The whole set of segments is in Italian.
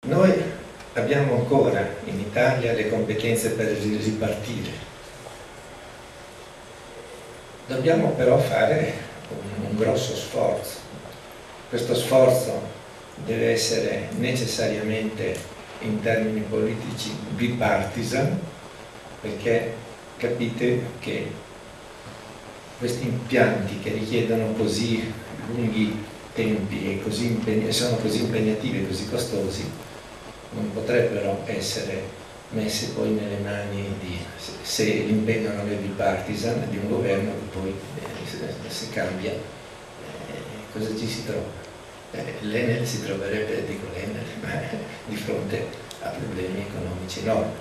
Noi abbiamo ancora in Italia le competenze per ripartire. Dobbiamo però fare un grosso sforzo. Questo sforzo deve essere necessariamente in termini politici bipartisan, perché capite che questi impianti che richiedono così lunghi tempi e sono così impegnativi e così costosi non potrebbero essere messe poi nelle mani se l'impegno non è bipartisan, di un governo che poi se cambia cosa ci si trova? L'Enel si troverebbe, dico l'Enel, di fronte a problemi economici enormi.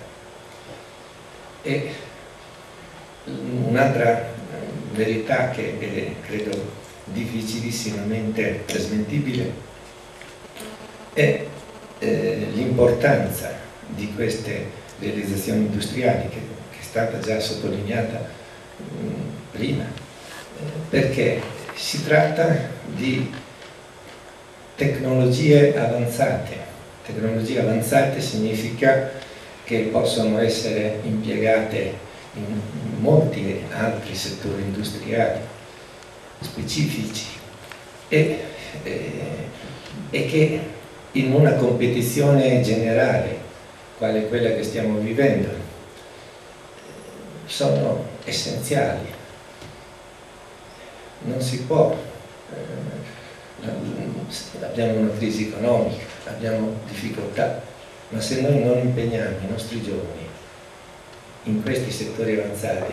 E un'altra verità che è, credo, difficilissimamente smentibile è l'importanza di queste realizzazioni industriali che è stata già sottolineata prima, perché si tratta di tecnologie avanzate. Tecnologie avanzate significa che possono essere impiegate in molti altri settori industriali specifici e che in una competizione generale, quale quella che stiamo vivendo, sono essenziali. Non si può, abbiamo una crisi economica, abbiamo difficoltà, ma se noi non impegniamo i nostri giovani in questi settori avanzati,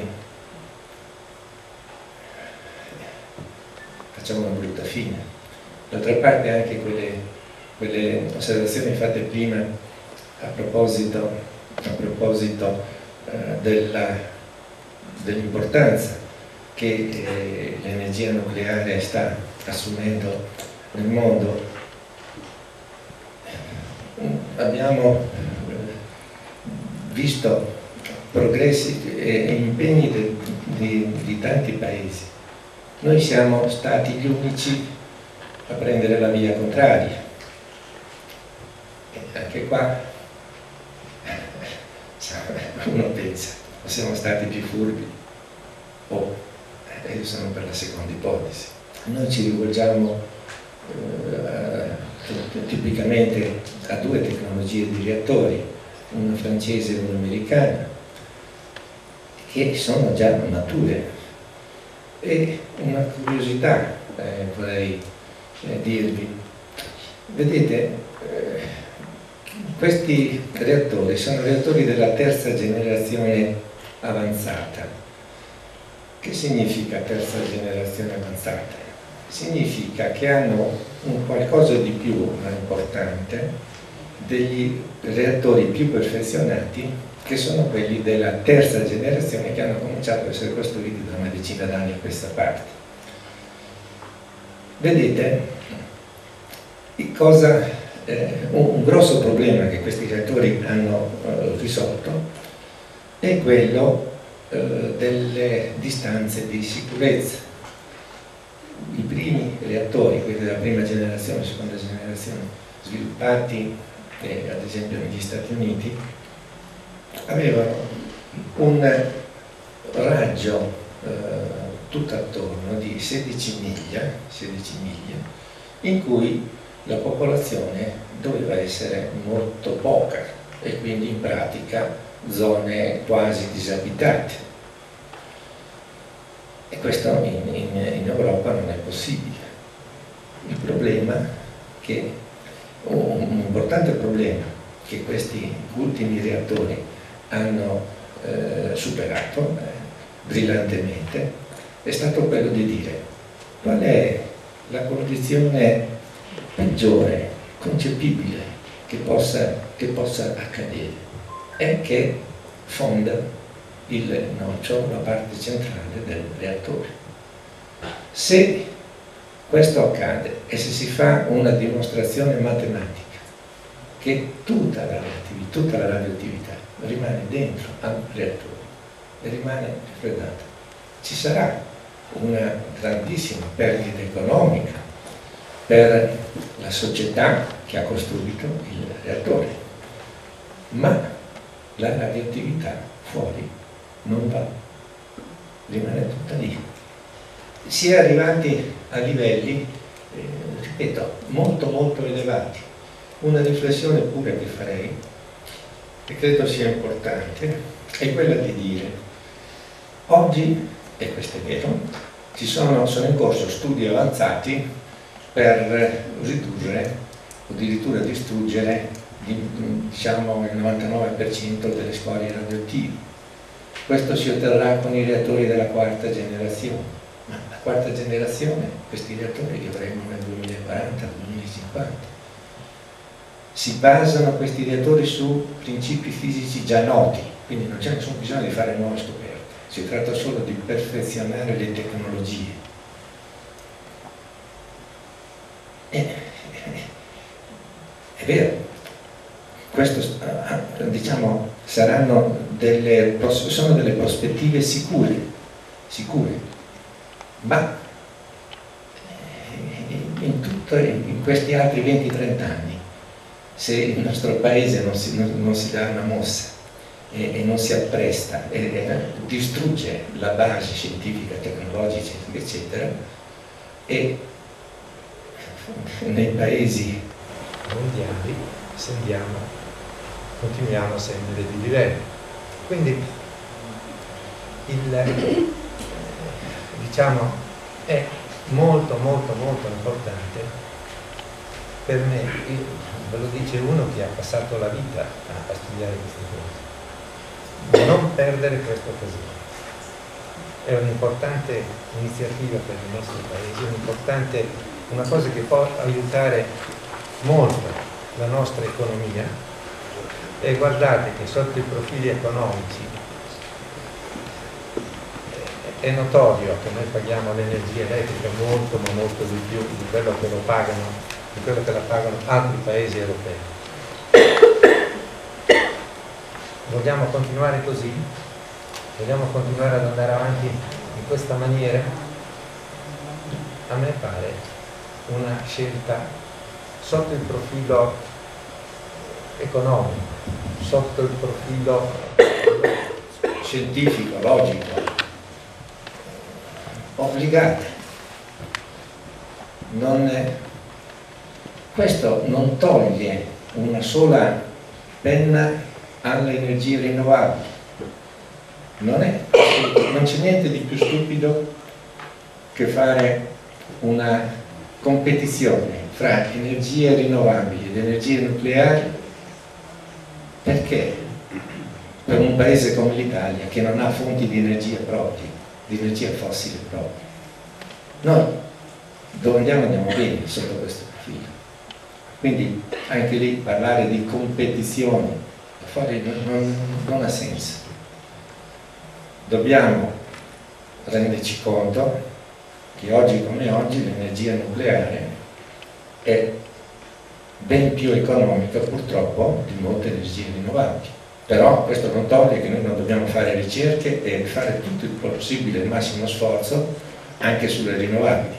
facciamo una brutta fine. D'altra parte anche quelle osservazioni fatte prima a proposito dell'importanza che l'energia nucleare sta assumendo nel mondo. Abbiamo visto progressi e impegni di tanti paesi. Noi siamo stati gli unici a prendere la via contraria. E anche qua uno pensa, siamo stati più furbi io sono per la seconda ipotesi. Noi ci rivolgiamo tipicamente a due tecnologie di reattori, una francese e una americana, che sono già mature. E una curiosità vorrei dirvi. Vedete, questi reattori sono reattori della terza generazione avanzata. Che significa terza generazione avanzata? Significa che hanno un qualcosa di più importante degli reattori più perfezionati, che sono quelli della terza generazione, che hanno cominciato a essere costruiti da una decina d'anni a questa parte. Vedete, un grosso problema che questi reattori hanno risolto è quello delle distanze di sicurezza. I primi reattori, quelli della prima generazione, seconda generazione, sviluppati ad esempio negli Stati Uniti, avevano un raggio tutt'attorno di 16 miglia, in cui la popolazione doveva essere molto poca e quindi in pratica zone quasi disabitate. E questo in Europa non è possibile. Il problema un importante problema che questi ultimi reattori hanno superato brillantemente è stato quello di dire qual è la condizione peggiore, concepibile, che possa accadere. È che fonda il nocciolo, la parte centrale del reattore. Se questo accade e se si fa una dimostrazione matematica che tutta la radioattività rimane dentro al reattore e rimane raffreddata, ci sarà una grandissima perdita economica per la società che ha costruito il reattore, ma la radioattività fuori non va, rimane tutta lì. Si è arrivati a livelli, ripeto, molto molto elevati. Una riflessione pure che farei, e credo sia importante, è quella di dire: oggi, e questo è vero, sono in corso studi avanzati per ridurre o addirittura distruggere diciamo il 99% delle scorie radioattive. Questo si otterrà con i reattori della quarta generazione, ma la quarta generazione, questi reattori li avremo nel 2040-2050. Si basano questi reattori su principi fisici già noti, quindi non c'è nessun bisogno di fare nuove scoperte, si tratta solo di perfezionare le tecnologie. È vero, questo diciamo sono delle prospettive sicure, ma in questi altri 20-30 anni, se il nostro paese non si dà una mossa e non si appresta e distrugge la base scientifica, tecnologica, eccetera, e nei paesi mondiali continuiamo a scendere di livello. Quindi diciamo è molto importante per me, ve lo dice uno che ha passato la vita a studiare queste cose, non perdere questa occasione. È un'importante iniziativa per il nostro paese, una cosa che può aiutare molto la nostra economia. E guardate che sotto i profili economici è notorio che noi paghiamo l'energia elettrica molto di più di quello che la pagano altri paesi europei. Vogliamo continuare così? Vogliamo continuare ad andare avanti in questa maniera? A me pare una scelta sotto il profilo economico, sotto il profilo scientifico, logico, obbligata. Questo non toglie una sola penna alle energie rinnovabili. Non c'è niente di più stupido che fare una competizione fra energie rinnovabili ed energie nucleari. Perché? Per un paese come l'Italia, che non ha fonti di energia proprie, di energia fossile propria. Noi dove andiamo bene sotto questo profilo. Quindi anche lì parlare di competizione fuori non ha senso. Dobbiamo renderci conto che oggi come oggi l'energia nucleare è ben più economica purtroppo di molte energie rinnovabili. Però questo non toglie che noi non dobbiamo fare ricerche e fare tutto il possibile, il massimo sforzo anche sulle rinnovabili.